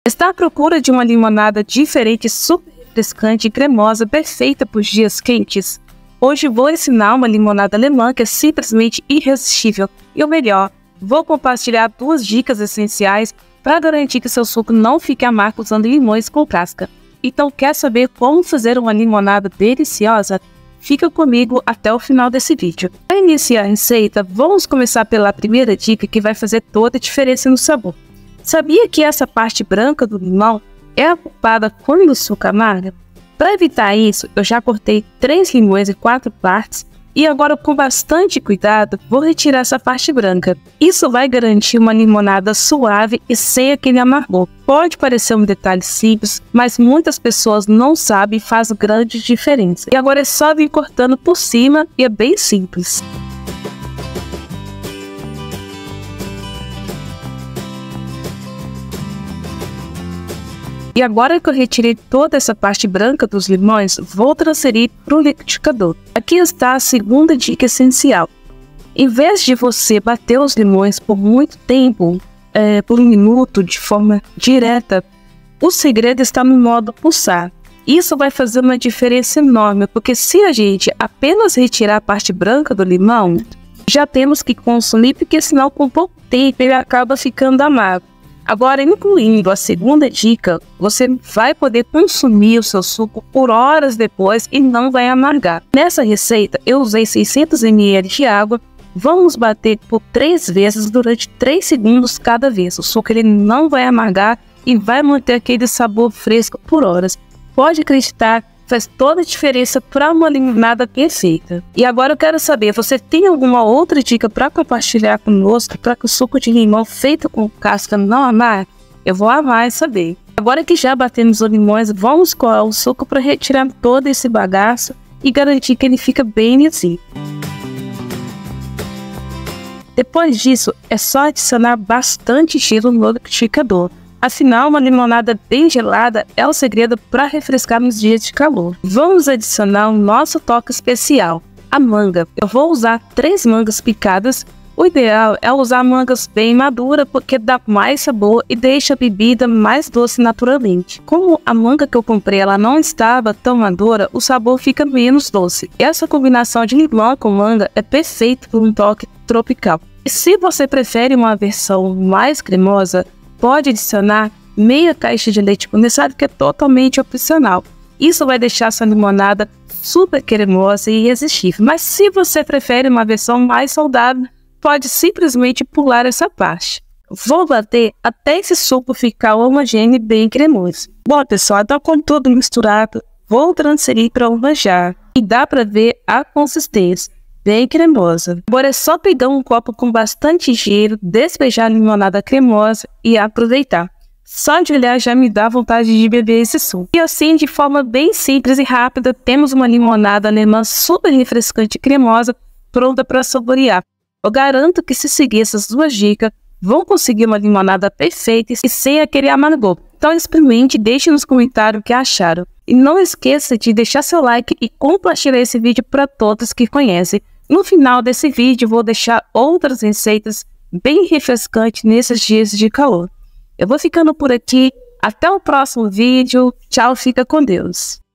Está à procura de uma limonada diferente, super refrescante e cremosa, perfeita para os dias quentes? Hoje vou ensinar uma limonada alemã que é simplesmente irresistível. E o melhor, vou compartilhar 2 dicas essenciais para garantir que seu suco não fique amargo usando limões com casca. Então, quer saber como fazer uma limonada deliciosa? Fica comigo até o final desse vídeo. Para iniciar a receita, vamos começar pela primeira dica que vai fazer toda a diferença no sabor. Sabia que essa parte branca do limão é a culpada quando o suco amarga? Para evitar isso, eu já cortei 3 limões em 4 partes e agora, com bastante cuidado, vou retirar essa parte branca. Isso vai garantir uma limonada suave e sem aquele amargor. Pode parecer um detalhe simples, mas muitas pessoas não sabem e faz grande diferença. E agora é só vir cortando por cima e é bem simples. E agora que eu retirei toda essa parte branca dos limões, vou transferir para o liquidificador. Aqui está a segunda dica essencial. Em vez de você bater os limões por muito tempo, por 1 minuto, de forma direta, o segredo está no modo pulsar. Isso vai fazer uma diferença enorme, porque se a gente apenas retirar a parte branca do limão, já temos que consumir, porque senão com pouco tempo ele acaba ficando amargo. Agora, incluindo a segunda dica, você vai poder consumir o seu suco por horas depois e não vai amargar. Nessa receita, eu usei 600 ml de água. Vamos bater por 3 vezes durante 3 segundos cada vez. O suco ele não vai amargar e vai manter aquele sabor fresco por horas. Pode acreditar, faz toda a diferença para uma limonada perfeita. E agora eu quero saber, você tem alguma outra dica para compartilhar conosco para que o suco de limão feito com casca não amargue? Eu vou amar saber. Agora que já batemos os limões, vamos coar o suco para retirar todo esse bagaço e garantir que ele fica bem lisinho. Depois disso, é só adicionar bastante gelo no liquidificador. Afinal, uma limonada bem gelada é o segredo para refrescar nos dias de calor. Vamos adicionar o nosso toque especial, a manga. Eu vou usar 3 mangas picadas. O ideal é usar mangas bem maduras porque dá mais sabor e deixa a bebida mais doce naturalmente. Como a manga que eu comprei ela não estava tão madura, o sabor fica menos doce. Essa combinação de limão com manga é perfeita para um toque tropical. E se você prefere uma versão mais cremosa, pode adicionar meia caixa de leite condensado, que é totalmente opcional. Isso vai deixar sua limonada super cremosa e irresistível. Mas se você prefere uma versão mais saudável, pode simplesmente pular essa parte. Vou bater até esse suco ficar homogêneo e bem cremoso. Bom, pessoal, então com tudo misturado, vou transferir para o manjar. E dá para ver a consistência. Bem cremosa. Agora é só pegar um copo com bastante gelo, despejar a limonada cremosa e aproveitar. Só de olhar já me dá vontade de beber esse suco. E assim, de forma bem simples e rápida, temos uma limonada alemã super refrescante e cremosa, pronta para saborear. Eu garanto que se seguir essas 2 dicas, vão conseguir uma limonada perfeita e sem aquele amargor. Então experimente e deixe nos comentários o que acharam. E não esqueça de deixar seu like e compartilhar esse vídeo para todos que conhecem. No final desse vídeo, vou deixar outras receitas bem refrescantes nesses dias de calor. Eu vou ficando por aqui. Até o próximo vídeo. Tchau, fica com Deus.